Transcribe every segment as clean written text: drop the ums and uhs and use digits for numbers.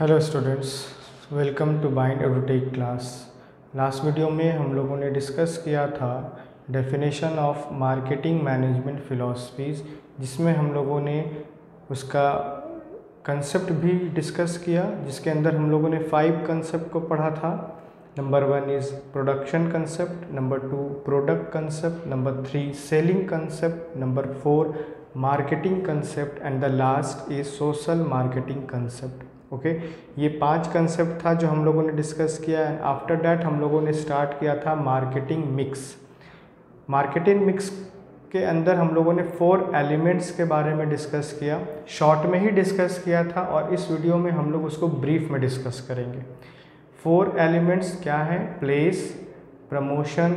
Hello students, welcome to bind edutech class. Last video में हम लोगों ने डिस्कस किया था definition of marketing management philosophies, जिसमें हम लोगों ने उसका कंसेप्ट भी डिस्कस किया, जिसके अंदर हम लोगों ने 5 कंसेप्ट को पढ़ा था। Number 1 is production concept, number 2 product concept, number 3 selling concept, number 4 marketing concept and the last is social marketing concept. Okay, ये 5 कंसेप्ट था जो हम लोगों ने डिस्कस किया है। आफ्टर डैट हम लोगों ने स्टार्ट किया था मार्केटिंग मिक्स। मार्केटिंग मिक्स के अंदर हम लोगों ने 4 एलिमेंट्स के बारे में डिस्कस किया, शॉर्ट में ही डिस्कस किया था, और इस वीडियो में हम लोग उसको ब्रीफ में डिस्कस करेंगे। 4 एलिमेंट्स क्या है? Place, promotion,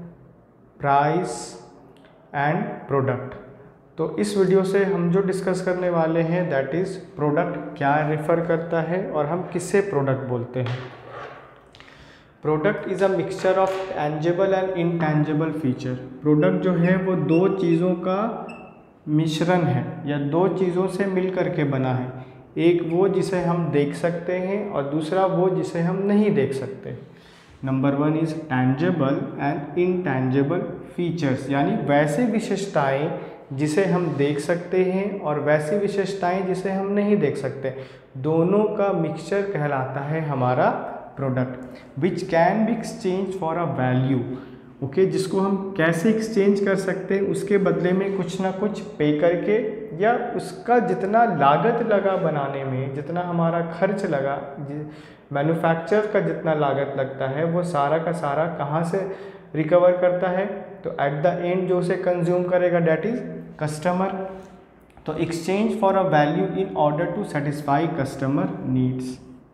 price and product. तो इस वीडियो से हम जो डिस्कस करने वाले हैं दैट इज़ प्रोडक्ट क्या रेफ़र करता है और हम किससे प्रोडक्ट बोलते हैं। Product is a mixture of tangible and intangible feature. Product जो है वो 2 चीज़ों का मिश्रण है या 2 चीज़ों से मिल करके बना है। एक वो जिसे हम देख सकते हैं और दूसरा वो जिसे हम नहीं देख सकते। Number 1 is tangible and intangible features, यानी वैसे विशेषताएं जिसे हम देख सकते हैं और वैसी विशेषताएं जिसे हम नहीं देख सकते, दोनों का मिक्सचर कहलाता है हमारा product. Which can be exchange for a value. Okay, जिसको हम कैसे एक्सचेंज कर सकते हैं, उसके बदले में कुछ ना कुछ पे करके, या उसका जितना लागत लगा बनाने में, जितना हमारा खर्च लगा, मैन्युफैक्चर का जितना लागत लगता है, वो सारा का सारा कहाँ से रिकवर करता है? तो एट द एंड जो उसे कंज्यूम करेगा डैट इज कस्टमर। तो exchange for a value in order to satisfy customer needs.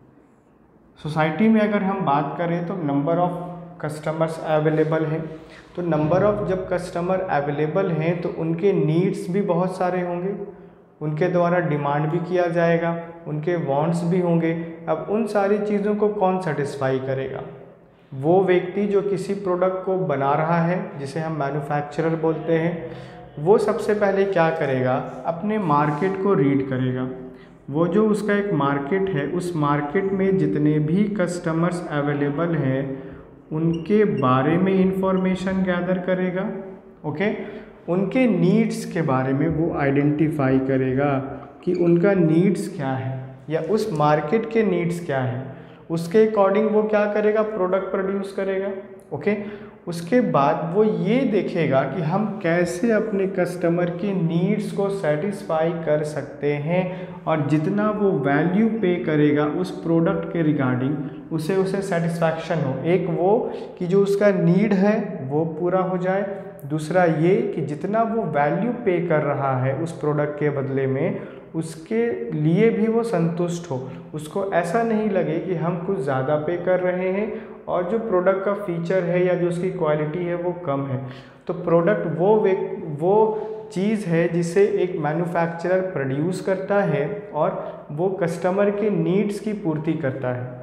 Society में अगर हम बात करें तो नंबर ऑफ कस्टमर्स अवेलेबल हैं, तो नंबर ऑफ जब कस्टमर अवेलेबल हैं तो उनके नीड्स भी बहुत सारे होंगे, उनके द्वारा डिमांड भी किया जाएगा, उनके वांट्स भी होंगे। अब उन सारी चीज़ों को कौन सेटिस्फाई करेगा? वो व्यक्ति जो किसी प्रोडक्ट को बना रहा है, जिसे हम मैन्युफैक्चरर बोलते हैं, वो सबसे पहले क्या करेगा? अपने मार्केट को रीड करेगा। वो जो उसका एक मार्केट है, उस मार्केट में जितने भी कस्टमर्स अवेलेबल हैं उनके बारे में इंफॉर्मेशन गैदर करेगा। ओके, उनके नीड्स के बारे में वो आइडेंटिफाई करेगा कि उनका नीड्स क्या है या उस मार्केट के नीड्स क्या है। उसके अकॉर्डिंग वो क्या करेगा? प्रोडक्ट प्रोड्यूस करेगा। ओके, उसके बाद वो ये देखेगा कि हम कैसे अपने कस्टमर की नीड्स को सेटिस्फाई कर सकते हैं, और जितना वो वैल्यू पे करेगा उस प्रोडक्ट के रिगार्डिंग, उसे सेटिस्फैक्शन हो। एक वो कि जो उसका नीड है वो पूरा हो जाए, दूसरा ये कि जितना वो वैल्यू पे कर रहा है उस प्रोडक्ट के बदले में, उसके लिए भी वो संतुष्ट हो। उसको ऐसा नहीं लगे कि हम कुछ ज़्यादा पे कर रहे हैं और जो प्रोडक्ट का फीचर है या जो उसकी क्वालिटी है वो कम है। तो प्रोडक्ट वो चीज़ है जिसे एक मैन्युफैक्चरर प्रोड्यूस करता है और वो कस्टमर के नीड्स की पूर्ति करता है,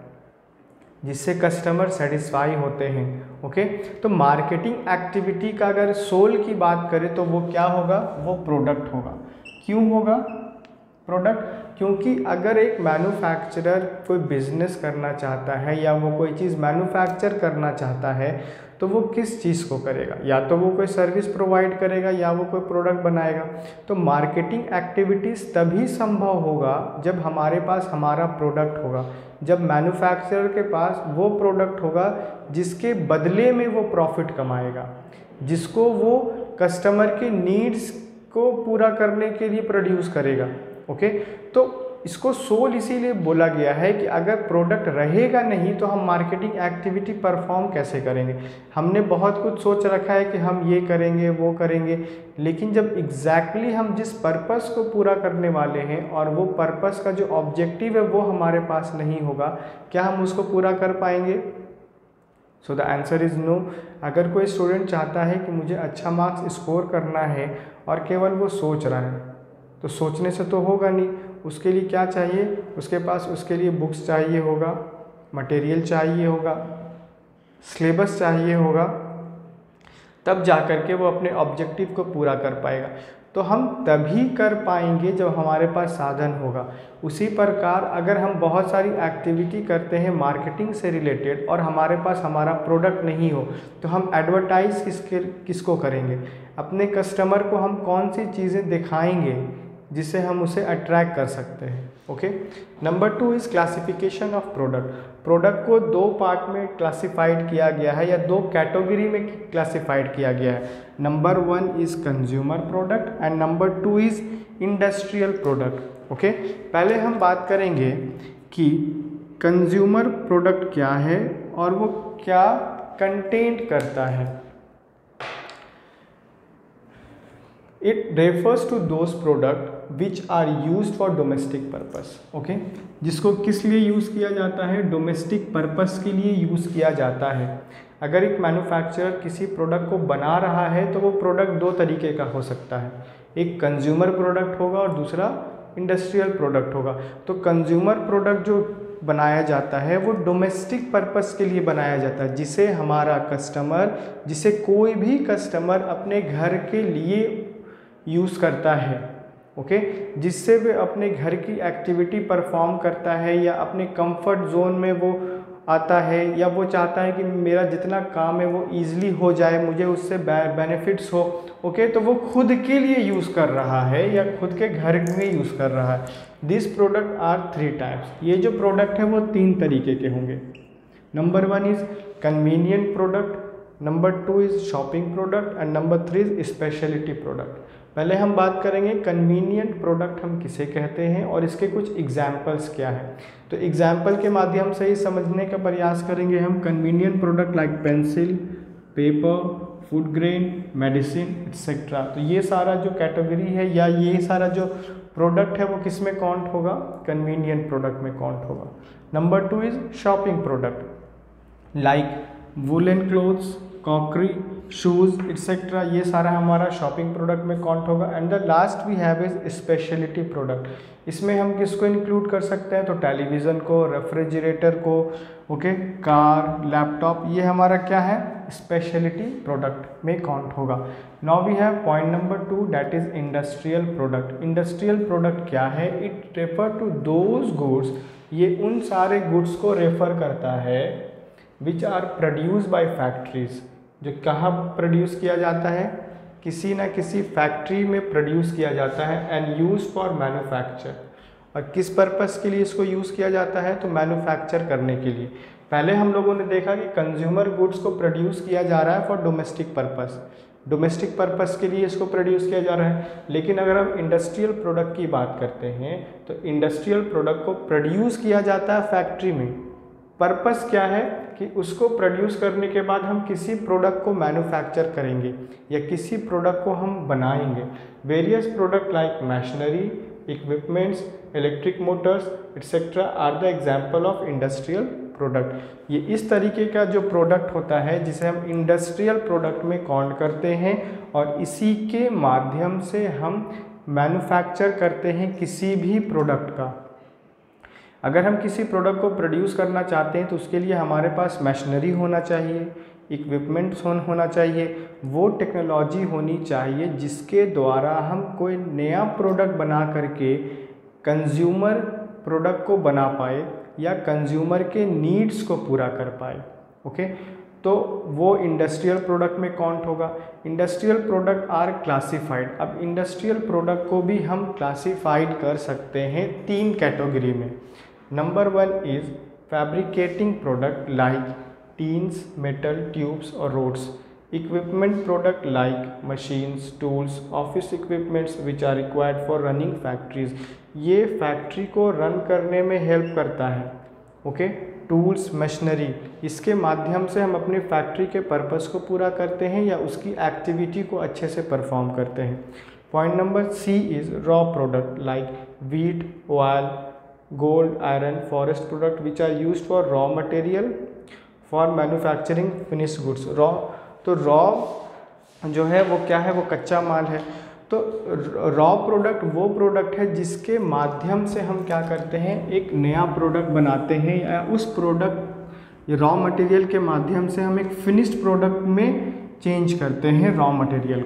जिससे कस्टमर सेटिस्फाई होते हैं। ओके, तो मार्केटिंग एक्टिविटी का अगर सोल की बात करें तो वो क्या होगा? वो प्रोडक्ट होगा। क्यों होगा प्रोडक्ट? क्योंकि अगर एक मैन्युफैक्चरर कोई बिजनेस करना चाहता है या वो कोई चीज़ मैन्युफैक्चर करना चाहता है तो वो किस चीज़ को करेगा? या तो वो कोई सर्विस प्रोवाइड करेगा या वो कोई प्रोडक्ट बनाएगा। तो मार्केटिंग एक्टिविटीज़ तभी संभव होगा जब हमारे पास हमारा प्रोडक्ट होगा, जब मैन्युफैक्चरर के पास वो प्रोडक्ट होगा जिसके बदले में वो प्रॉफिट कमाएगा, जिसको वो कस्टमर के नीड्स को पूरा करने के लिए प्रोड्यूस करेगा। ओके, तो इसको सोल इसीलिए बोला गया है कि अगर प्रोडक्ट रहेगा नहीं तो हम मार्केटिंग एक्टिविटी परफॉर्म कैसे करेंगे। हमने बहुत कुछ सोच रखा है कि हम ये करेंगे वो करेंगे, लेकिन जब एग्जैक्टली हम जिस पर्पस को पूरा करने वाले हैं और वो पर्पस का जो ऑब्जेक्टिव है वो हमारे पास नहीं होगा, क्या हम उसको पूरा कर पाएंगे? So the answer is no. अगर कोई स्टूडेंट चाहता है कि मुझे अच्छा मार्क्स स्कोर करना है और केवल वो सोच रहा है, तो सोचने से तो होगा नहीं। उसके लिए क्या चाहिए? उसके पास उसके लिए बुक्स चाहिए होगा, मटेरियल चाहिए होगा, सिलेबस चाहिए होगा, तब जा कर के वो अपने ऑब्जेक्टिव को पूरा कर पाएगा। तो हम तभी कर पाएंगे जब हमारे पास साधन होगा। उसी प्रकार अगर हम बहुत सारी एक्टिविटी करते हैं मार्केटिंग से रिलेटेड और हमारे पास हमारा प्रोडक्ट नहीं हो, तो हम एडवर्टाइज किसको करेंगे? अपने कस्टमर को हम कौन सी चीज़ें दिखाएंगे जिससे हम उसे अट्रैक्ट कर सकते हैं। Okay, number 2 is classification of product. Product को 2 पार्ट में क्लासिफाइड किया गया है या 2 कैटेगरी में क्लासिफाइड किया गया है। Number 1 is consumer product and number 2 is industrial product. Okay, पहले हम बात करेंगे कि कंज्यूमर प्रोडक्ट क्या है और वो क्या कंटेंट करता है। It refers to those product which are used for domestic purpose. Okay, जिसको किस लिए यूज़ किया जाता है? डोमेस्टिक पर्पस के लिए यूज़ किया जाता है। अगर एक मैन्युफैक्चरर किसी प्रोडक्ट को बना रहा है तो वो प्रोडक्ट 2 तरीके का हो सकता है, एक कंज्यूमर प्रोडक्ट होगा और दूसरा इंडस्ट्रियल प्रोडक्ट होगा। तो कंज्यूमर प्रोडक्ट जो बनाया जाता है वो डोमेस्टिक पर्पस के लिए बनाया जाता है, जिसे कोई भी कस्टमर अपने घर के लिए यूज़ करता है। ओके, जिससे वे अपने घर की एक्टिविटी परफॉर्म करता है या अपने कंफर्ट जोन में वो आता है, या वो चाहता है कि मेरा जितना काम है वो ईजिली हो जाए, मुझे उससे बेनिफिट्स हो। ओके, तो वो खुद के लिए यूज़ कर रहा है या खुद के घर में यूज़ कर रहा है। This product are 3 types. ये जो प्रोडक्ट है वो 3 तरीके के होंगे। Number 1 is convenient product, number 2 is shopping product and number 3 is speciality product. पहले हम बात करेंगे कन्वीनियंट प्रोडक्ट हम किसे कहते हैं और इसके कुछ एग्जाम्पल्स क्या हैं। तो एग्जाम्पल के माध्यम से ही समझने का प्रयास करेंगे हम। Convenient product like pencil, paper, food grain, medicine etcetera. तो ये सारा जो कैटेगरी है या ये सारा जो प्रोडक्ट है वो किस में काउंट होगा? कन्वीनियंट प्रोडक्ट में काउंट होगा। Number 2 is shopping product like woollen clothes, crockery, shoes etcetera. ये सारा हमारा शॉपिंग प्रोडक्ट में काउंट होगा। And the last we have is speciality product. इसमें हम किसको इंक्लूड कर सकते हैं? तो टेलीविज़न को, रेफ्रिजरेटर को, ओके, कार, लैपटॉप, ये हमारा क्या है? स्पेशलिटी प्रोडक्ट में काउंट होगा। Now we have point number 2 that is industrial product. Industrial product क्या है? It refer to those goods, ये उन सारे गुड्स को रेफर करता है which are produce by factories, जो कहाँ प्रोड्यूस किया जाता है? किसी न किसी फैक्ट्री में प्रोड्यूस किया जाता है एंड यूज फॉर मैन्युफैक्चर। और किस पर्पस के लिए इसको यूज़ किया जाता है? तो मैन्युफैक्चर करने के लिए। पहले हम लोगों ने देखा कि कंज्यूमर गुड्स को प्रोड्यूस किया जा रहा है for domestic purpose, domestic purpose के लिए इसको प्रोड्यूस किया जा रहा है। लेकिन अगर हम इंडस्ट्रियल प्रोडक्ट की बात करते हैं तो इंडस्ट्रियल प्रोडक्ट को प्रोड्यूस किया जाता है फैक्ट्री में। पर्पस क्या है? कि उसको प्रोड्यूस करने के बाद हम किसी प्रोडक्ट को मैन्युफैक्चर करेंगे या किसी प्रोडक्ट को हम बनाएंगे। Various product like machinery, equipments, electric motors etcetera are the example of industrial product. ये इस तरीके का जो प्रोडक्ट होता है जिसे हम इंडस्ट्रियल प्रोडक्ट में काउंट करते हैं और इसी के माध्यम से हम मैन्युफैक्चर करते हैं किसी भी प्रोडक्ट का। अगर हम किसी प्रोडक्ट को प्रोड्यूस करना चाहते हैं तो उसके लिए हमारे पास मशीनरी होना चाहिए, इक्विपमेंट्स होना चाहिए, वो टेक्नोलॉजी होनी चाहिए जिसके द्वारा हम कोई नया प्रोडक्ट बना करके कंज्यूमर प्रोडक्ट को बना पाए या कंज्यूमर के नीड्स को पूरा कर पाए। ओके, तो वो इंडस्ट्रियल प्रोडक्ट में काउंट होगा। Industrial product are classified. अब इंडस्ट्रियल प्रोडक्ट को भी हम क्लासिफाइड कर सकते हैं 3 कैटेगरी में। Number 1 is fabricating product like tins, metal, tubes और rods. Equipment product like machines, tools, office equipments which are required for running factories. ये फैक्ट्री को रन करने में हेल्प करता है। ओके, टूल्स, मशीनरी, इसके माध्यम से हम अपनी फैक्ट्री के पर्पस को पूरा करते हैं या उसकी एक्टिविटी को अच्छे से परफॉर्म करते हैं। Point number C is raw product like wheat, oil, gold, iron, forest product which are used for raw material for manufacturing finish goods. Raw, तो रॉ जो है वो क्या है? वो कच्चा माल है। तो रॉ प्रोडक्ट वो प्रोडक्ट है जिसके माध्यम से हम क्या करते हैं? एक नया प्रोडक्ट बनाते हैं या उस प्रोडक्ट रॉ मटेरियल के माध्यम से हम एक फिनिश्ड प्रोडक्ट में चेंज करते हैं रॉ मटेरियल को।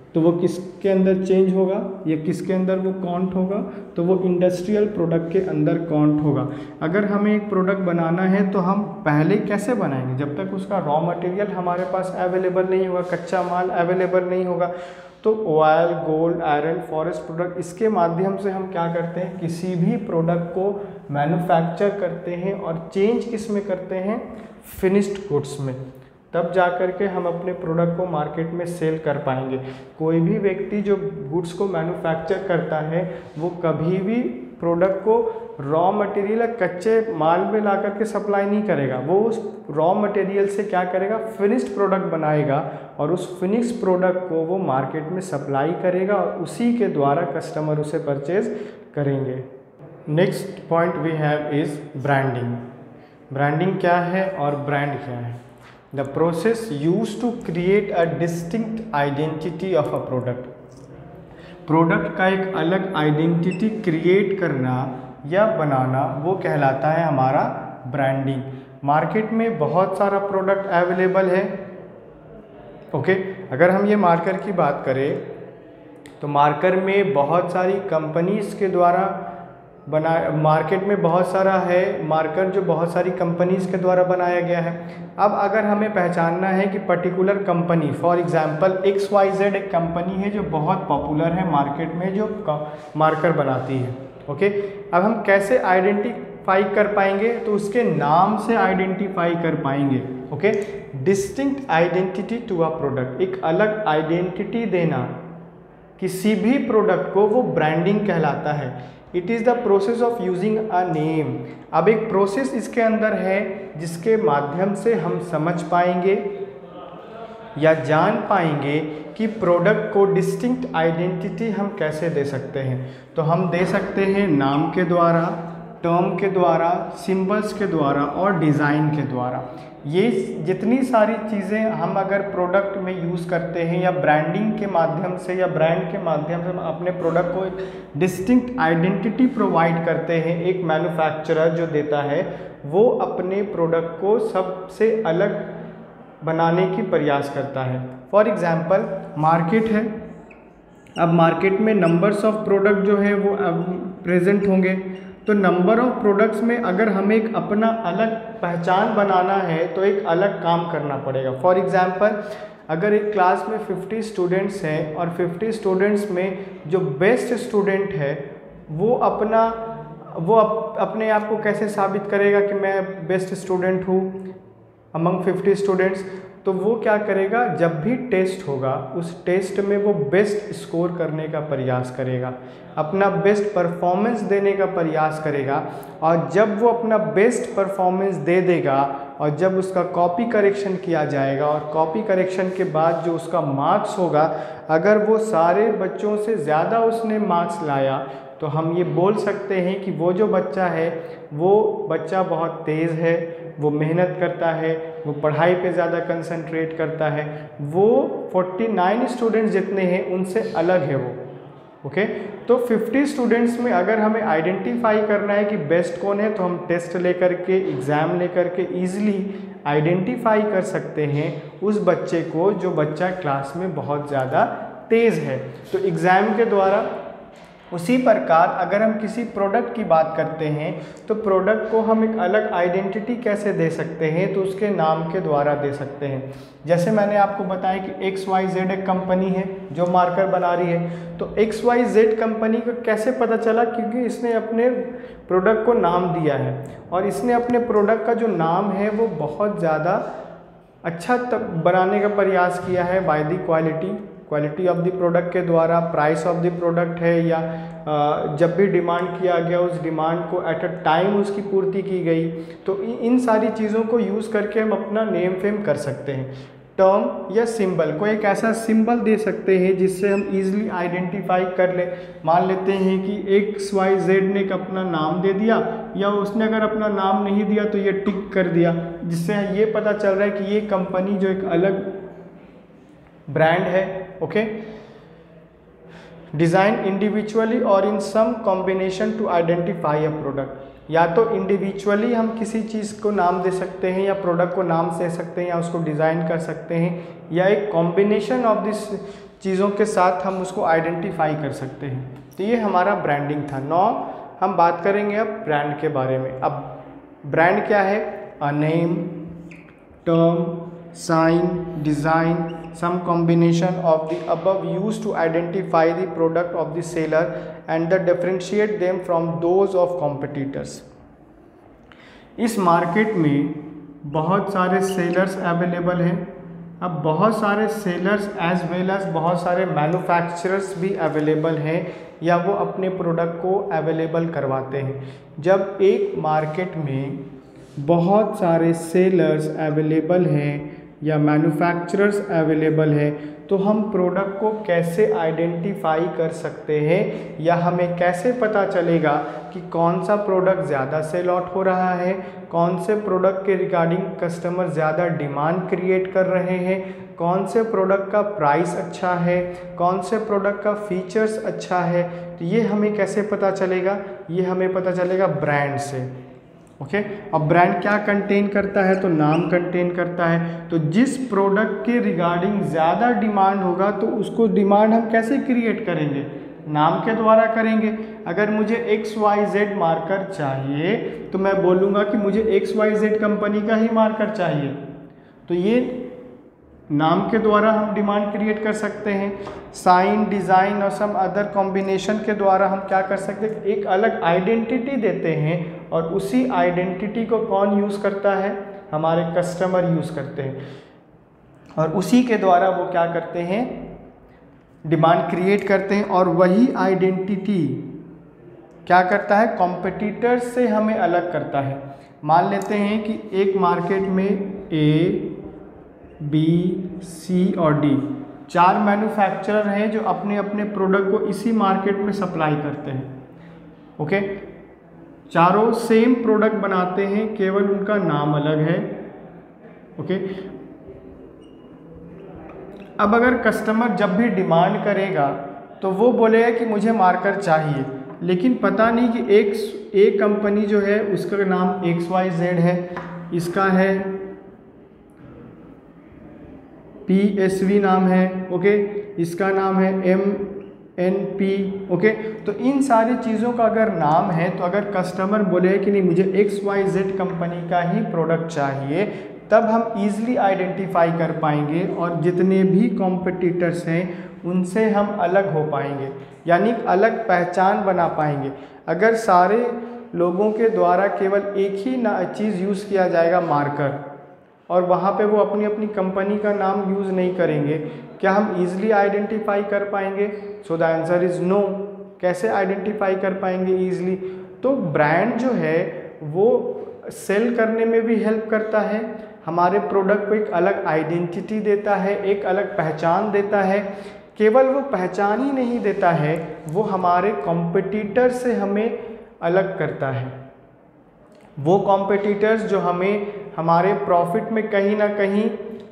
तो वो किसके अंदर चेंज होगा या किसके अंदर वो काउंट होगा, तो वो इंडस्ट्रियल प्रोडक्ट के अंदर काउंट होगा। अगर हमें एक प्रोडक्ट बनाना है तो हम पहले कैसे बनाएंगे, जब तक उसका रॉ मटेरियल हमारे पास अवेलेबल नहीं होगा, कच्चा माल अवेलेबल नहीं होगा। तो oil, gold, iron, forest product, इसके माध्यम से हम क्या करते हैं, किसी भी प्रोडक्ट को मैन्युफैक्चर करते हैं और चेंज किस में करते हैं, फिनिश्ड गुड्स में। तब जा कर के हम अपने प्रोडक्ट को मार्केट में सेल कर पाएंगे। कोई भी व्यक्ति जो गुड्स को मैन्युफैक्चर करता है वो कभी भी प्रोडक्ट को रॉ मटेरियल या कच्चे माल में ला करके सप्लाई नहीं करेगा। वो उस रॉ मटेरियल से क्या करेगा, फिनिश्ड प्रोडक्ट बनाएगा और उस फिनिश्ड प्रोडक्ट को वो मार्केट में सप्लाई करेगा और उसी के द्वारा कस्टमर उसे परचेज करेंगे। Next point we have is branding. Branding क्या है और ब्रांड क्या है? The process use to create a distinct identity of a product. Product का एक अलग आइडेंटिटी क्रिएट करना या बनाना वो कहलाता है हमारा ब्रांडिंग। मार्केट में बहुत सारा प्रोडक्ट अवेलेबल है। ओके, अगर हम ये मार्कर की बात करें तो मार्कर में बहुत सारी कंपनीज के द्वारा बना, मार्केट में बहुत सारा है मार्कर जो बहुत सारी कंपनीज के द्वारा बनाया गया है। अब अगर हमें पहचानना है कि particular company, for example XYZ एक कंपनी है जो बहुत पॉपुलर है मार्केट में, जो मार्कर बनाती है। ओके, अब हम कैसे आइडेंटिफाई कर पाएंगे, तो उसके नाम से आइडेंटिफाई कर पाएंगे। Okay, distinct identity to a product, एक अलग आइडेंटिटी देना किसी भी प्रोडक्ट को, वो ब्रांडिंग कहलाता है। It is the process of using a name. अब एक प्रोसेस इसके अंदर है जिसके माध्यम से हम समझ पाएंगे या जान पाएंगे कि प्रोडक्ट को डिस्टिंक्ट आइडेंटिटी हम कैसे दे सकते हैं। तो हम दे सकते हैं नाम के द्वारा, टर्म के द्वारा, सिंबल्स के द्वारा और डिज़ाइन के द्वारा। ये जितनी सारी चीज़ें हम अगर प्रोडक्ट में यूज़ करते हैं या ब्रांडिंग के माध्यम से या ब्रांड के माध्यम से हम अपने प्रोडक्ट को एक डिस्टिंक्ट आइडेंटिटी प्रोवाइड करते हैं, एक मैन्युफैक्चरर जो देता है वो अपने प्रोडक्ट को सबसे अलग बनाने की प्रयास करता है। फॉर एग्ज़ाम्पल मार्केट है, अब मार्केट में नंबर्स ऑफ प्रोडक्ट जो है वो प्रेजेंट होंगे। तो नंबर ऑफ प्रोडक्ट्स में अगर हमें एक अपना अलग पहचान बनाना है तो एक अलग काम करना पड़ेगा। फॉर एग्ज़ाम्पल अगर एक क्लास में 50 स्टूडेंट्स हैं और 50 स्टूडेंट्स में जो बेस्ट स्टूडेंट है वो अपने आप को कैसे साबित करेगा कि मैं बेस्ट स्टूडेंट हूँ अमंग 50 स्टूडेंट्स, तो वो क्या करेगा, जब भी टेस्ट होगा उस टेस्ट में वो बेस्ट स्कोर करने का प्रयास करेगा, अपना बेस्ट परफॉर्मेंस देने का प्रयास करेगा। और जब वो अपना बेस्ट परफॉर्मेंस दे देगा और जब उसका कॉपी करेक्शन किया जाएगा और कॉपी करेक्शन के बाद जो उसका मार्क्स होगा, अगर वो सारे बच्चों से ज़्यादा उसने मार्क्स लाया तो हम ये बोल सकते हैं कि वो जो बच्चा है वो बच्चा बहुत तेज़ है, वो मेहनत करता है, वो पढ़ाई पे ज़्यादा कंसंट्रेट करता है, वो 49 स्टूडेंट्स जितने हैं उनसे अलग है वो। ओके, तो 50 स्टूडेंट्स में अगर हमें आइडेंटिफाई करना है कि बेस्ट कौन है तो हम टेस्ट लेकर के, एग्ज़ाम लेकर के ईज़िली आइडेंटिफाई कर सकते हैं उस बच्चे को जो बच्चा क्लास में बहुत ज़्यादा तेज़ है। तो एग्ज़ाम के द्वारा उसी प्रकार अगर हम किसी प्रोडक्ट की बात करते हैं तो प्रोडक्ट को हम एक अलग आइडेंटिटी कैसे दे सकते हैं, तो उसके नाम के द्वारा दे सकते हैं। जैसे मैंने आपको बताया कि XYZ एक कंपनी है जो मार्कर बना रही है, तो XYZ कंपनी को कैसे पता चला, क्योंकि इसने अपने प्रोडक्ट को नाम दिया है और इसने अपने प्रोडक्ट का जो नाम है वो बहुत ज़्यादा अच्छा बनाने का प्रयास किया है by the quality of the product के द्वारा, प्राइस ऑफ द प्रोडक्ट है या जब भी डिमांड किया गया उस डिमांड को एट अ टाइम उसकी पूर्ति की गई। तो इन सारी चीज़ों को यूज़ करके हम अपना नेम फेम कर सकते हैं। टर्म या सिंबल को एक ऐसा सिंबल दे सकते हैं जिससे हम इजीली आइडेंटिफाई कर ले। मान लेते हैं कि XYZ ने एक अपना नाम दे दिया या उसने अगर अपना नाम नहीं दिया तो ये टिक कर दिया, जिससे ये पता चल रहा है कि ये कंपनी जो एक अलग ब्रांड है। ओके, डिज़ाइन इंडिविजुअली और in some combination to identify a product. या तो इंडिविजुअली हम किसी चीज़ को नाम दे सकते हैं या प्रोडक्ट को नाम दे सकते हैं या उसको डिज़ाइन कर सकते हैं, या एक कॉम्बिनेशन ऑफ दिस चीज़ों के साथ हम उसको आइडेंटिफाई कर सकते हैं। तो ये हमारा ब्रांडिंग था। नौ हम बात करेंगे अब ब्रांड के बारे में। अब ब्रांड क्या है? A name, term, sign, design, some combination of the above used to identify the product of the seller and that differentiate them from those of competitors। इस मार्केट में बहुत सारे सेलर्स अवेलेबल हैं। अब बहुत सारे सेलर्स एज वेल एज बहुत सारे मैन्युफैक्चरर्स भी अवेलेबल हैं या वो अपने प्रोडक्ट को अवेलेबल करवाते हैं। जब एक मार्केट में बहुत सारे सेलर्स अवेलेबल हैं या मैन्युफैक्चरर्स अवेलेबल है तो हम प्रोडक्ट को कैसे आइडेंटिफाई कर सकते हैं या हमें कैसे पता चलेगा कि कौन सा प्रोडक्ट ज़्यादा सेल आउट हो रहा है, कौन से प्रोडक्ट के रिगार्डिंग कस्टमर ज़्यादा डिमांड क्रिएट कर रहे हैं, कौन से प्रोडक्ट का प्राइस अच्छा है, कौन से प्रोडक्ट का फीचर्स अच्छा है। तो ये हमें कैसे पता चलेगा? ये हमें पता चलेगा ब्रांड से। ओके अब ब्रांड क्या कंटेन करता है? तो नाम कंटेन करता है। तो जिस प्रोडक्ट के रिगार्डिंग ज़्यादा डिमांड होगा तो उसको डिमांड हम कैसे क्रिएट करेंगे? नाम के द्वारा करेंगे। अगर मुझे XYZ मार्कर चाहिए तो मैं बोलूँगा कि मुझे XYZ कंपनी का ही मार्कर चाहिए। तो ये नाम के द्वारा हम डिमांड क्रिएट कर सकते हैं। साइन, डिज़ाइन और सम अदर कॉम्बिनेशन के द्वारा हम क्या कर सकते हैं? एक अलग आइडेंटिटी देते हैं और उसी आइडेंटिटी को कौन यूज़ करता है? हमारे कस्टमर यूज़ करते हैं और उसी के द्वारा वो क्या करते हैं? डिमांड क्रिएट करते हैं और वही आइडेंटिटी क्या करता है? कॉम्पिटिटर्स से हमें अलग करता है। मान लेते हैं कि एक मार्केट में A, B, C और D 4 मैन्युफैक्चरर हैं जो अपने अपने प्रोडक्ट को इसी मार्केट में सप्लाई करते हैं। ओके चारों सेम प्रोडक्ट बनाते हैं, केवल उनका नाम अलग है। ओके अब अगर कस्टमर जब भी डिमांड करेगा तो वो बोलेगा कि मुझे मार्कर चाहिए, लेकिन पता नहीं कि एक कंपनी जो है उसका नाम XYZ है, इसका है PSV नाम है। ओके इसका नाम है MNP। ओके तो इन सारी चीज़ों का अगर नाम है तो अगर कस्टमर बोले कि नहीं मुझे XYZ कंपनी का ही प्रोडक्ट चाहिए, तब हम ईज़िली आइडेंटिफाई कर पाएंगे और जितने भी कॉम्पिटिटर्स हैं उनसे हम अलग हो पाएंगे, यानी अलग पहचान बना पाएंगे। अगर सारे लोगों के द्वारा केवल एक ही चीज़ यूज़ किया जाएगा मार्कर और वहाँ पे वो अपनी अपनी कंपनी का नाम यूज़ नहीं करेंगे, क्या हम ईज़िली आइडेंटिफाई कर पाएंगे? So the answer is no. कैसे आइडेंटिफाई कर पाएंगे ईज़िली? तो ब्रांड जो है वो सेल करने में भी हेल्प करता है, हमारे प्रोडक्ट को एक अलग आइडेंटिटी देता है, एक अलग पहचान देता है। केवल वो पहचान ही नहीं देता है, वो हमारे कॉम्पिटिटर से हमें अलग करता है। वो कॉम्पिटिटर्स जो हमें हमारे प्रॉफिट में कहीं ना कहीं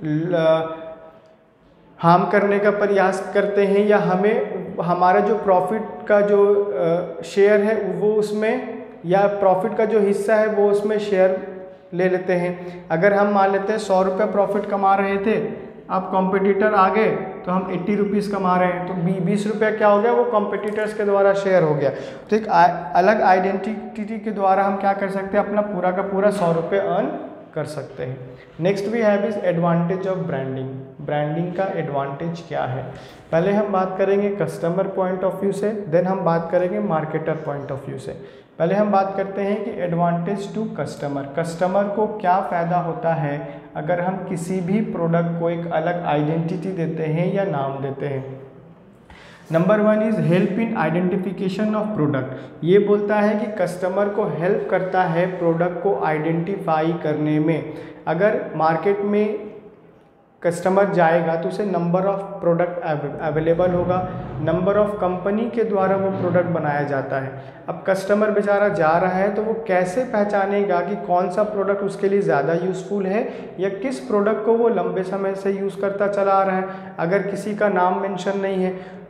हार्म करने का प्रयास करते हैं या हमें हमारा जो प्रॉफिट का जो शेयर है वो उसमें, या प्रॉफिट का जो हिस्सा है वो उसमें शेयर ले लेते हैं। अगर हम मान लेते हैं 100 रुपये प्रॉफिट कमा रहे थे, अब कॉम्पिटिटर आ गए तो हम 80 रुपीज़ कमा रहे हैं, तो 20 रुपया क्या हो गया? वो कॉम्पिटिटर्स के द्वारा शेयर हो गया। तो एक अलग आइडेंटिटी के द्वारा हम क्या कर सकते हैं? अपना पूरा का पूरा 100 रुपये अर्न कर सकते हैं। Next we have is advantage of branding. Branding का एडवांटेज क्या है? पहले हम बात करेंगे कस्टमर पॉइंट ऑफ व्यू से, देन हम बात करेंगे मार्केटर पॉइंट ऑफ व्यू से। पहले हम बात करते हैं कि एडवांटेज टू कस्टमर, कस्टमर को क्या फ़ायदा होता है अगर हम किसी भी प्रोडक्ट को एक अलग आइडेंटिटी देते हैं या नाम देते हैं। Number 1 is help in identification of product. ये बोलता है कि कस्टमर को हेल्प करता है प्रोडक्ट को आइडेंटिफाई करने में। अगर मार्केट में कस्टमर जाएगा तो उसे नंबर ऑफ़ प्रोडक्ट अवेलेबल होगा, नंबर ऑफ़ कंपनी के द्वारा वो प्रोडक्ट बनाया जाता है। अब कस्टमर बेचारा जा रहा है तो वो कैसे पहचानेगा कि कौन सा प्रोडक्ट उसके लिए ज़्यादा यूज़फुल है या किस प्रोडक्ट को वो लंबे समय से यूज़ करता चला आ रहा है। अगर किसी का नाम मेंशन नहीं है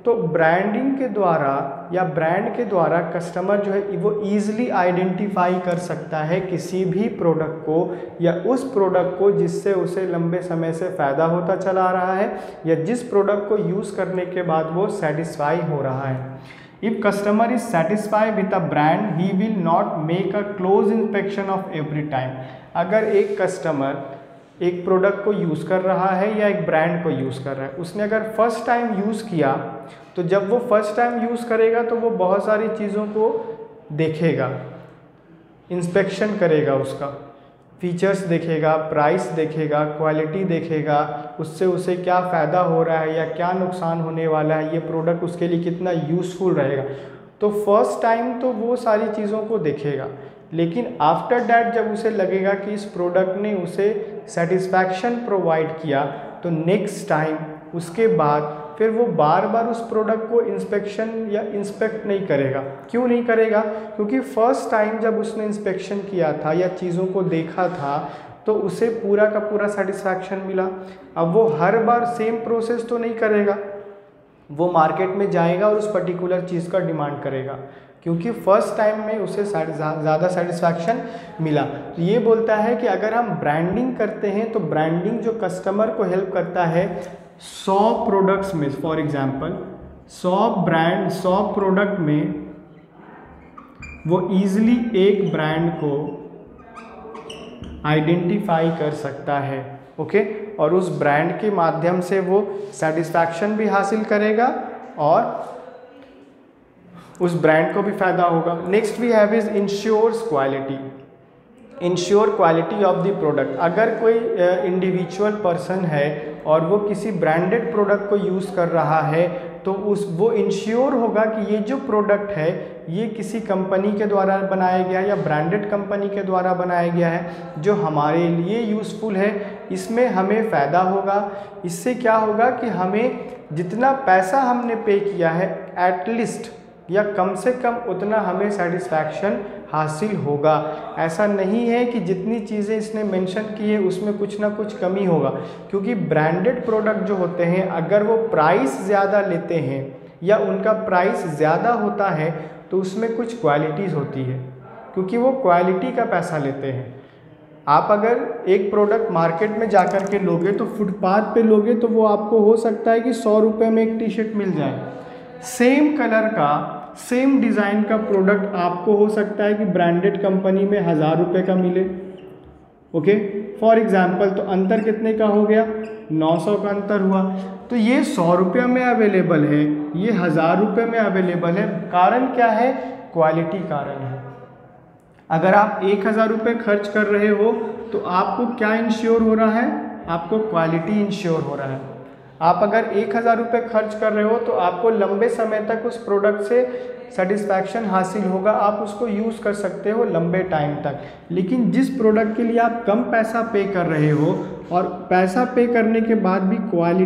तो ब्रांडिंग के द्वारा या ब्रांड के द्वारा कस्टमर जो है वो ईजिली आइडेंटिफाई कर सकता है किसी भी प्रोडक्ट को या उस प्रोडक्ट को जिससे उसे लंबे समय से फ़ायदा होता चला आ रहा है या जिस प्रोडक्ट को यूज़ करने के बाद वो सेटिस्फाई हो रहा है। If customer is satisfied with a brand, he will not make a close inspection of every time. अगर एक कस्टमर एक प्रोडक्ट को यूज़ कर रहा है या एक ब्रांड को यूज़ कर रहा है, उसने अगर फर्स्ट टाइम यूज़ किया तो जब वो फर्स्ट टाइम यूज़ करेगा तो वो बहुत सारी चीज़ों को देखेगा, इंस्पेक्शन करेगा, उसका फीचर्स देखेगा, प्राइस देखेगा, क्वालिटी देखेगा, उससे उसे क्या फ़ायदा हो रहा है या क्या नुकसान होने वाला है, ये प्रोडक्ट उसके लिए कितना यूज़फुल रहेगा। तो फर्स्ट टाइम तो वो सारी चीज़ों को देखेगा, लेकिन आफ्टर डैट जब उसे लगेगा कि इस प्रोडक्ट ने उसे सेटिस्फैक्शन प्रोवाइड किया तो नेक्स्ट टाइम उसके बाद फिर वो बार बार उस प्रोडक्ट को इंस्पेक्शन या इंस्पेक्ट नहीं करेगा। क्यों नहीं करेगा? क्योंकि फर्स्ट टाइम जब उसने इंस्पेक्शन किया था या चीज़ों को देखा था तो उसे पूरा का पूरा सेटिस्फैक्शन मिला। अब वो हर बार सेम प्रोसेस तो नहीं करेगा, वो मार्केट में जाएगा और उस पर्टिकुलर चीज़ का डिमांड करेगा क्योंकि फर्स्ट टाइम में उसे ज़्यादा सेटिस्फैक्शन मिला। तो ये बोलता है कि अगर हम ब्रांडिंग करते हैं तो ब्रांडिंग जो कस्टमर को हेल्प करता है 100 प्रोडक्ट्स में, फॉर एग्जांपल 100 प्रोडक्ट में वो ईजिली एक ब्रांड को आइडेंटिफाई कर सकता है, ओके, और उस ब्रांड के माध्यम से वो सेटिस्फैक्शन भी हासिल करेगा और उस ब्रांड को भी फ़ायदा होगा। Next we have is insures quality, insure quality of the product. अगर कोई इंडिविजुअल पर्सन है और वो किसी ब्रांडेड प्रोडक्ट को यूज़ कर रहा है तो वो इंश्योर होगा कि ये जो प्रोडक्ट है ये किसी कंपनी के द्वारा बनाया गया है या ब्रांडेड कंपनी के द्वारा बनाया गया है जो हमारे लिए यूज़फुल है, इसमें हमें फ़ायदा होगा। इससे क्या होगा कि हमें जितना पैसा हमने पे किया है एटलीस्ट या कम से कम उतना हमें सेटिस्फैक्शन हासिल होगा। ऐसा नहीं है कि जितनी चीज़ें इसने मेंशन की है उसमें कुछ ना कुछ कमी होगा, क्योंकि ब्रांडेड प्रोडक्ट जो होते हैं अगर वो प्राइस ज़्यादा लेते हैं या उनका प्राइस ज़्यादा होता है तो उसमें कुछ क्वालिटीज़ होती है, क्योंकि वो क्वालिटी का पैसा लेते हैं। आप अगर एक प्रोडक्ट मार्केट में जाकर के लोगे तो फुटपाथ पे लोगे तो वो आपको हो सकता है कि 100 रुपये में एक टी शर्ट मिल जाए। सेम कलर का सेम डिज़ाइन का प्रोडक्ट आपको हो सकता है कि ब्रांडेड कंपनी में 1000 रुपये का मिले, ओके, फॉर एग्जांपल। तो अंतर कितने का हो गया? 900 का अंतर हुआ। तो ये 100 रुपये में अवेलेबल है, ये 1000 रुपये में अवेलेबल है। कारण क्या है? क्वालिटी कारण है। अगर आप 1000 रुपये खर्च कर रहे हो तो आपको क्या इंश्योर हो रहा है? आपको क्वालिटी इंश्योर हो रहा है। आप अगर 1000 रुपये खर्च कर रहे हो तो आपको लंबे समय तक उस प्रोडक्ट से सेटिस्फैक्शन हासिल होगा, आप उसको यूज़ कर सकते हो लंबे टाइम तक। लेकिन जिस प्रोडक्ट के लिए आप कम पैसा पे कर रहे हो और पैसा पे करने के बाद भी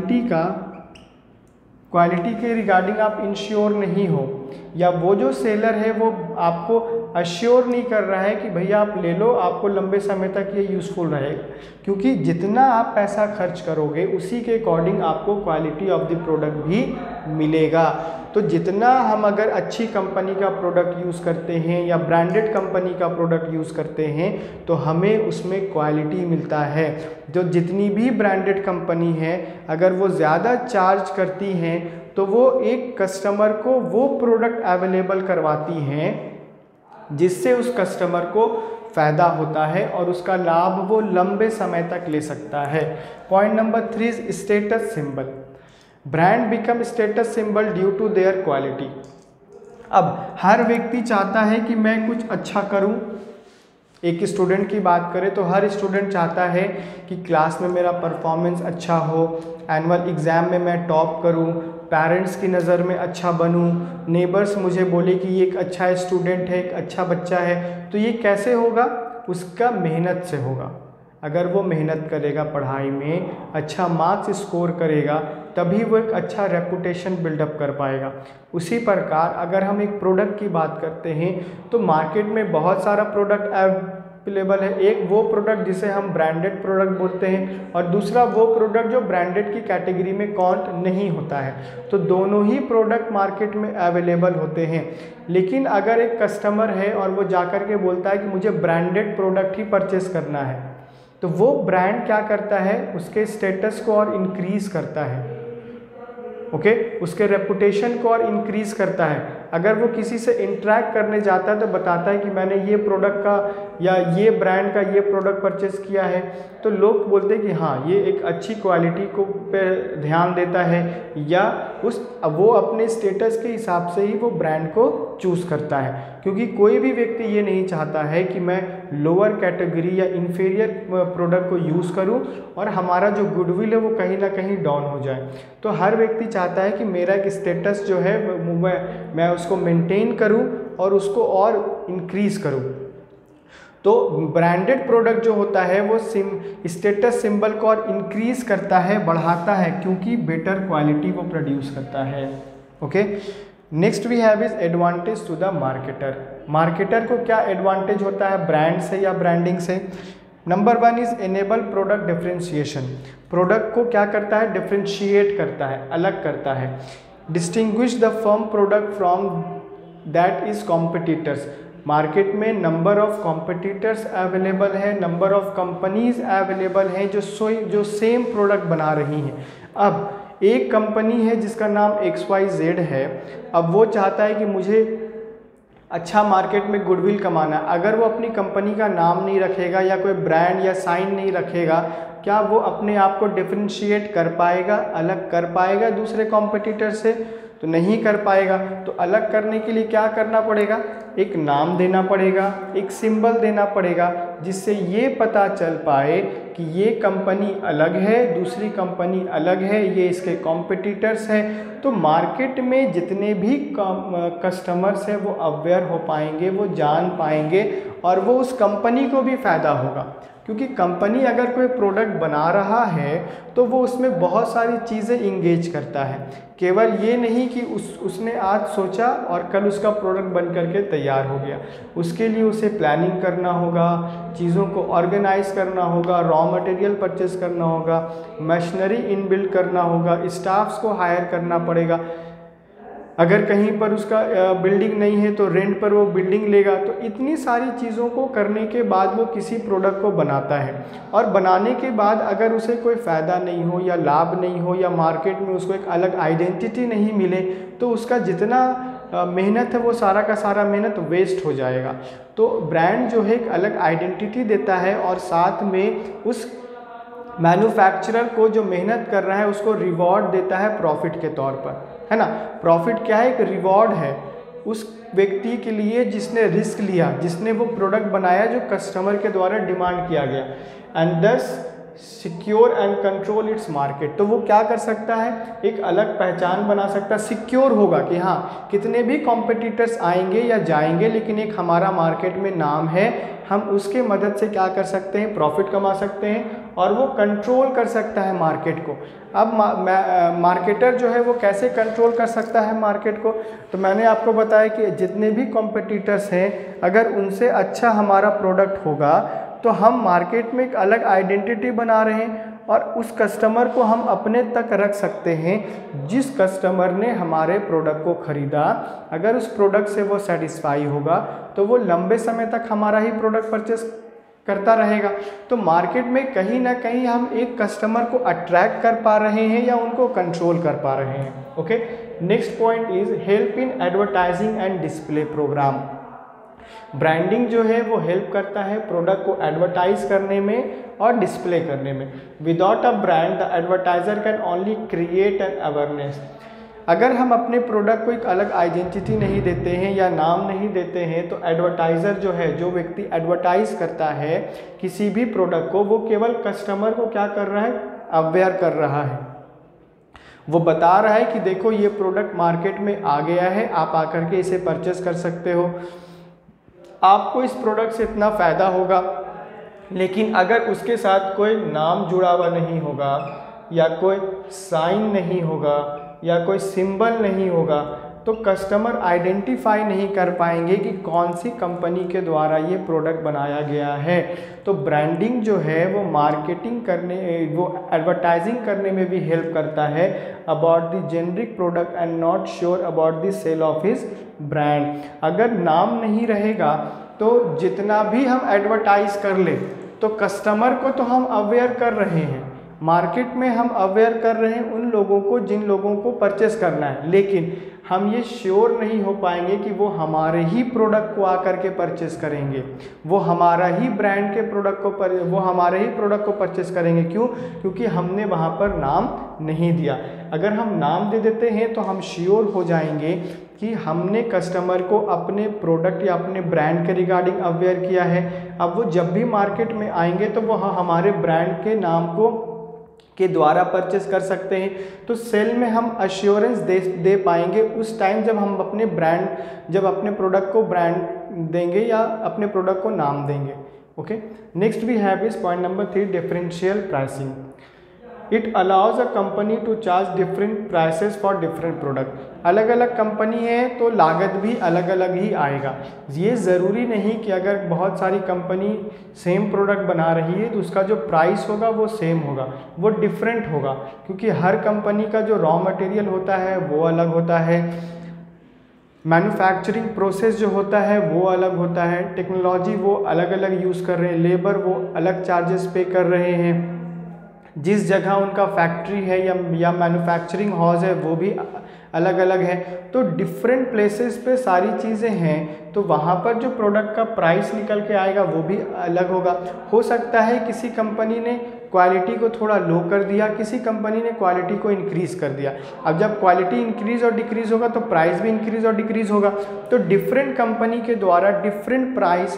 क्वालिटी के रिगार्डिंग आप इंश्योर नहीं हो, या वो जो सेलर है वो आपको अश्योर नहीं कर रहा है कि भैया आप ले लो, आपको लंबे समय तक ये यूज़फुल रहेगा, क्योंकि जितना आप पैसा खर्च करोगे उसी के अकॉर्डिंग आपको क्वालिटी ऑफ द प्रोडक्ट भी मिलेगा। तो जितना हम अगर अच्छी कंपनी का प्रोडक्ट यूज़ करते हैं या ब्रांडेड कंपनी का प्रोडक्ट यूज़ करते हैं तो हमें उसमें क्वालिटी मिलता है। जो जितनी भी ब्रांडेड कंपनी है अगर वो ज़्यादा चार्ज करती हैं तो वो एक कस्टमर को वो प्रोडक्ट अवेलेबल करवाती हैं जिससे उस कस्टमर को फ़ायदा होता है और उसका लाभ वो लंबे समय तक ले सकता है। Point number 3 is status symbol. Brand become status symbol due to their quality. अब हर व्यक्ति चाहता है कि मैं कुछ अच्छा करूं। एक स्टूडेंट की बात करें तो हर स्टूडेंट चाहता है कि क्लास में मेरा परफॉर्मेंस अच्छा हो, एनुअल एग्ज़ाम में मैं टॉप करूं, पेरेंट्स की नज़र में अच्छा बनूं, नेबर्स मुझे बोले कि ये एक अच्छा स्टूडेंट है, एक अच्छा बच्चा है। तो ये कैसे होगा? उसका मेहनत से होगा। अगर वो मेहनत करेगा, पढ़ाई में अच्छा मार्क्स स्कोर करेगा, तभी वो एक अच्छा रेपुटेशन बिल्डअप कर पाएगा। उसी प्रकार अगर हम एक प्रोडक्ट की बात करते हैं तो मार्केट में बहुत सारा प्रोडक्ट अवेलेबल है। एक वो प्रोडक्ट जिसे हम ब्रांडेड प्रोडक्ट बोलते हैं और दूसरा वो प्रोडक्ट जो ब्रांडेड की कैटेगरी में काउंट नहीं होता है। तो दोनों ही प्रोडक्ट मार्केट में अवेलेबल होते हैं। लेकिन अगर एक कस्टमर है और वो जाकर के बोलता है कि मुझे ब्रांडेड प्रोडक्ट ही परचेस करना है, तो वो ब्रांड क्या करता है, उसके स्टेटस को और इंक्रीज करता है, ओके, उसके रेपुटेशन को और इंक्रीज करता है। अगर वो किसी से इंटरेक्ट करने जाता है तो बताता है कि मैंने ये प्रोडक्ट का या ये ब्रांड का ये प्रोडक्ट परचेस किया है, तो लोग बोलते हैं कि हाँ ये एक अच्छी क्वालिटी को पे ध्यान देता है, या वो अपने स्टेटस के हिसाब से ही वो ब्रांड को चूज़ करता है। क्योंकि कोई भी व्यक्ति ये नहीं चाहता है कि मैं लोअर कैटेगरी या इन्फीरियर प्रोडक्ट को यूज़ करूं और हमारा जो गुडविल है वो कहीं ना कहीं डाउन हो जाए। तो हर व्यक्ति चाहता है कि मेरा एक स्टेटस जो है मैं उसको मेंटेन करूं और उसको और इंक्रीज करूं। तो ब्रांडेड प्रोडक्ट जो होता है वो स्टेटस सिंबल को और इंक्रीज करता है, बढ़ाता है, क्योंकि बेटर क्वालिटी वो प्रोड्यूस करता है। Okay, next we have is advantage to the marketer. Marketer को क्या एडवांटेज होता है ब्रांड से या ब्रांडिंग से? Number 1 is enable product differentiation. Product को क्या करता है, डिफरेंशिएट करता है, अलग करता है। Distinguish the firm product from that is competitors. Market में नंबर ऑफ कॉम्पिटिटर्स अवेलेबल है, नंबर ऑफ कंपनीज अवेलेबल हैं जो सेम प्रोडक्ट बना रही हैं। अब एक कंपनी है जिसका नाम XYZ है, अब वो चाहता है कि मुझे अच्छा मार्केट में गुडविल कमाना। अगर वो अपनी कंपनी का नाम नहीं रखेगा या कोई ब्रांड या साइन नहीं रखेगा, क्या वो अपने आप को डिफरेंशिएट कर पाएगा, अलग कर पाएगा दूसरे कॉम्पिटिटर से? तो नहीं कर पाएगा। तो अलग करने के लिए क्या करना पड़ेगा, एक नाम देना पड़ेगा, एक सिंबल देना पड़ेगा, जिससे ये पता चल पाए कि ये कंपनी अलग है, दूसरी कंपनी अलग है, ये इसके कॉम्पिटिटर्स हैं। तो मार्केट में जितने भी कस्टमर्स हैं वो अवेयर हो पाएंगे, वो जान पाएंगे और वो उस कंपनी को भी फ़ायदा होगा। क्योंकि कंपनी अगर कोई प्रोडक्ट बना रहा है तो वो उसमें बहुत सारी चीज़ें इंगेज करता है। केवल ये नहीं कि उसने आज सोचा और कल उसका प्रोडक्ट बन करके तैयार हो गया। उसके लिए उसे प्लानिंग करना होगा, चीज़ों को ऑर्गेनाइज करना होगा, रॉ मटेरियल परचेस करना होगा, मशीनरी इनबिल्ड करना होगा, स्टाफ्स को हायर करना पड़ेगा। अगर कहीं पर उसका बिल्डिंग नहीं है तो रेंट पर वो बिल्डिंग लेगा। तो इतनी सारी चीज़ों को करने के बाद वो किसी प्रोडक्ट को बनाता है, और बनाने के बाद अगर उसे कोई फ़ायदा नहीं हो या लाभ नहीं हो या मार्केट में उसको एक अलग आइडेंटिटी नहीं मिले, तो उसका जितना मेहनत है वो सारा का सारा मेहनत वेस्ट हो जाएगा। तो ब्रांड जो है एक अलग आइडेंटिटी देता है और साथ में उस मैन्युफैक्चरर को जो मेहनत कर रहा है उसको रिवॉर्ड देता है प्रॉफिट के तौर पर, है ना। प्रॉफिट क्या है, एक रिवॉर्ड है उस व्यक्ति के लिए जिसने रिस्क लिया, जिसने वो प्रोडक्ट बनाया जो कस्टमर के द्वारा डिमांड किया गया, and this secure and control its market. तो वो क्या कर सकता है, एक अलग पहचान बना सकता है, सिक्योर होगा कि हाँ कितने भी कॉम्पिटिटर्स आएंगे या जाएंगे लेकिन एक हमारा मार्केट में नाम है, हम उसके मदद से क्या कर सकते हैं, प्रॉफिट कमा सकते हैं और वो कंट्रोल कर सकता है मार्केट को। अब मार्केटर जो है वो कैसे कंट्रोल कर सकता है मार्केट को? तो मैंने आपको बताया कि जितने भी कॉम्पिटिटर्स हैं अगर उनसे अच्छा हमारा प्रोडक्ट होगा तो हम मार्केट में एक अलग आइडेंटिटी बना रहे हैं और उस कस्टमर को हम अपने तक रख सकते हैं। जिस कस्टमर ने हमारे प्रोडक्ट को ख़रीदा, अगर उस प्रोडक्ट से वो सेटिस्फाई होगा तो वो लंबे समय तक हमारा ही प्रोडक्ट परचेस करता रहेगा। तो मार्केट में कहीं ना कहीं हम एक कस्टमर को अट्रैक्ट कर पा रहे हैं या उनको कंट्रोल कर पा रहे हैं। Okay, next point is help in advertising and display program. Branding जो है वो हेल्प करता है प्रोडक्ट को एडवर्टाइज करने में और डिस्प्ले करने में। Without a brand the advertiser can only create an awareness. अगर हम अपने प्रोडक्ट को एक अलग आइडेंटिटी नहीं देते हैं या नाम नहीं देते हैं तो एडवर्टाइज़र जो है, जो व्यक्ति एडवर्टाइज करता है किसी भी प्रोडक्ट को, वो केवल कस्टमर को क्या कर रहा है, अवेयर कर रहा है। वो बता रहा है कि देखो ये प्रोडक्ट मार्केट में आ गया है, आप आकर के इसे परचेस कर सकते हो, आपको इस प्रोडक्ट से इतना फ़ायदा होगा। लेकिन अगर उसके साथ कोई नाम जुड़ा हुआ नहीं होगा या कोई साइन नहीं होगा या कोई सिंबल नहीं होगा तो कस्टमर आइडेंटिफाई नहीं कर पाएंगे कि कौन सी कंपनी के द्वारा ये प्रोडक्ट बनाया गया है। तो ब्रांडिंग जो है वो मार्केटिंग करने, वो एडवर्टाइजिंग करने में भी हेल्प करता है about the generic product and not sure about the sale of his brand. अगर नाम नहीं रहेगा तो जितना भी हम एडवर्टाइज कर ले तो कस्टमर को तो हम अवेयर कर रहे हैं, मार्केट में हम अवेयर कर रहे हैं उन लोगों को जिन लोगों को परचेस करना है, लेकिन हम ये श्योर नहीं हो पाएंगे कि वो हमारे ही प्रोडक्ट को आकर के परचेस करेंगे, वो हमारा ही ब्रांड के प्रोडक्ट को वो हमारे ही प्रोडक्ट को परचेस करेंगे। क्यों? क्योंकि हमने वहाँ पर नाम नहीं दिया। अगर हम नाम दे देते हैं तो हम श्योर हो जाएंगे कि हमने कस्टमर को अपने प्रोडक्ट या अपने ब्रांड के रिगार्डिंग अवेयर किया है। अब वो जब भी मार्केट में आएंगे तो वो हमारे ब्रांड के नाम को के द्वारा परचेस कर सकते हैं। तो सेल में हम अश्योरेंस दे पाएंगे उस टाइम जब हम अपने अपने प्रोडक्ट को ब्रांड देंगे या अपने प्रोडक्ट को नाम देंगे। Okay, next we have is point number 3, differential pricing. It allows a company to charge different prices for different product. अलग अलग कंपनी है तो लागत भी अलग अलग ही आएगा। ये ज़रूरी नहीं कि अगर बहुत सारी कंपनी सेम प्रोडक्ट बना रही है तो उसका जो प्राइस होगा वो सेम होगा, वो डिफरेंट होगा, क्योंकि हर कंपनी का जो रॉ मटेरियल होता है वो अलग होता है, मैन्युफैक्चरिंग प्रोसेस जो होता है वो अलग होता है, टेक्नोलॉजी वो अलग अलग यूज़ कर रहे हैं, लेबर वो अलग चार्जेस पे कर रहे हैं, जिस जगह उनका फैक्ट्री है या मैन्युफैक्चरिंग हाउस है वो भी अलग अलग है। तो डिफरेंट प्लेसेस पे सारी चीज़ें हैं, तो वहाँ पर जो प्रोडक्ट का प्राइस निकल के आएगा वो भी अलग होगा। हो सकता है किसी कंपनी ने क्वालिटी को थोड़ा लो कर दिया, किसी कंपनी ने क्वालिटी को इंक्रीज़ कर दिया। अब जब क्वालिटी इंक्रीज़ और डिक्रीज़ होगा तो प्राइस भी इंक्रीज़ और डिक्रीज़ होगा। तो डिफरेंट कंपनी के द्वारा डिफरेंट प्राइस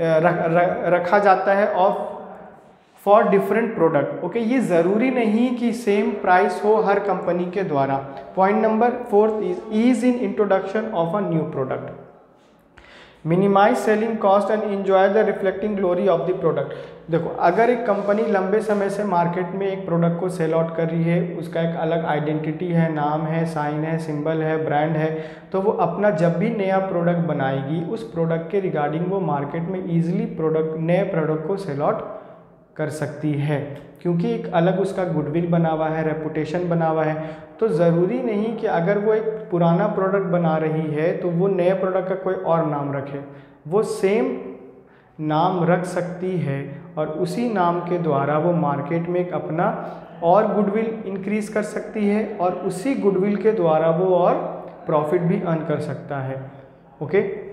रखा जाता है और फॉर डिफरेंट प्रोडक्ट। ओके, ये ज़रूरी नहीं कि सेम प्राइस हो हर कंपनी के द्वारा। Point number 4 is ease in introduction of a new product. Minimize selling cost and enjoy the reflecting glory of the product. देखो, अगर एक कंपनी लंबे समय से मार्केट में एक प्रोडक्ट को सेल आउट कर रही है, उसका एक अलग आइडेंटिटी है, नाम है, साइन है, सिंबल है, ब्रांड है, तो वो अपना जब भी नया प्रोडक्ट बनाएगी उस प्रोडक्ट के रिगार्डिंग वो मार्केट में ईजिली नए प्रोडक्ट को सेल आउट कर सकती है, क्योंकि एक अलग उसका गुडविल बना हुआ है, रेपुटेशन बना हुआ है। तो ज़रूरी नहीं कि अगर वो एक पुराना प्रोडक्ट बना रही है तो वो नए प्रोडक्ट का कोई और नाम रखे, वो सेम नाम रख सकती है और उसी नाम के द्वारा वो मार्केट में एक अपना और गुडविल इंक्रीज़ कर सकती है और उसी गुडविल के द्वारा वो और प्रॉफिट भी अर्न कर सकता है। ओके।